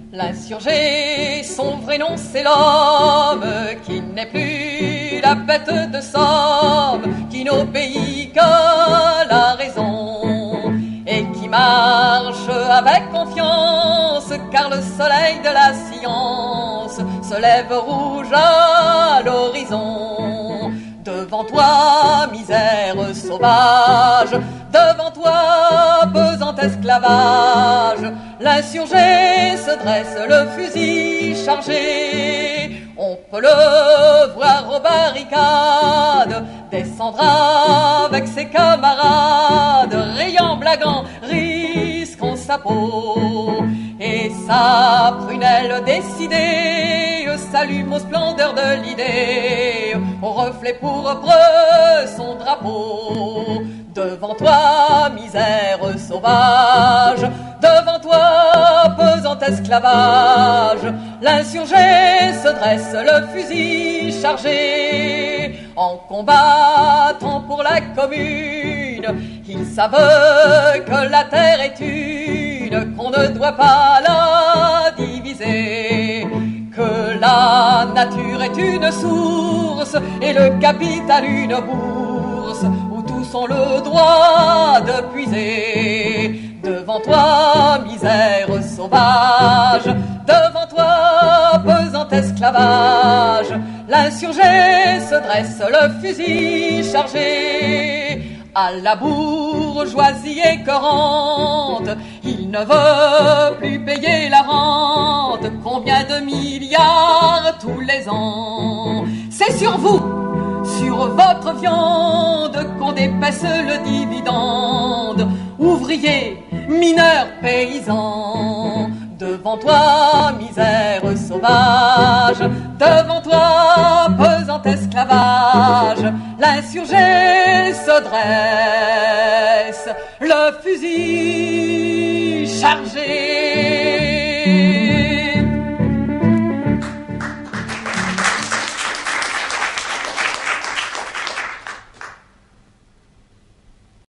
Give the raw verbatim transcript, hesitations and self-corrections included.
L'insurgé, son vrai nom c'est l'homme qui n'est plus la bête de somme, qui n'obéit qu'à la raison et qui marche avec confiance, car le soleil de la science se lève rouge à l'horizon. Devant toi, misère sauvage, devant toi, pesant esclavage, l'insurgé se dresse, le fusil chargé. On peut le voir aux barricades, descendre avec ses camarades, riant, blaguant, risquant sa peau. Et sa prunelle décidée s'allume aux splendeurs de l'idée, au reflet pourpre son drapeau. Devant toi, misère sauvage, devant toi, pesant esclavage, l'insurgé se dresse, le fusil chargé. En combattant pour la commune, ils savent que la terre est une, qu'on ne doit pas la diviser, que la nature est une source et le capital une bourse où tous ont le droit de puiser. Devant toi, misère sauvage, devant toi, pesant esclavage, l'insurgé se dresse, le fusil chargé. À la bourgeoisie écœurante, il ne veut plus payer la rente. Combien de milliards tous les ans? C'est sur vous, sur votre viande, qu'on dépaisse le dividende. Ouvriers, mineurs, paysans, devant toi, misère sauvage, devant toi, pesant esclavage, l'insurgé se dresse, le fusil chargé.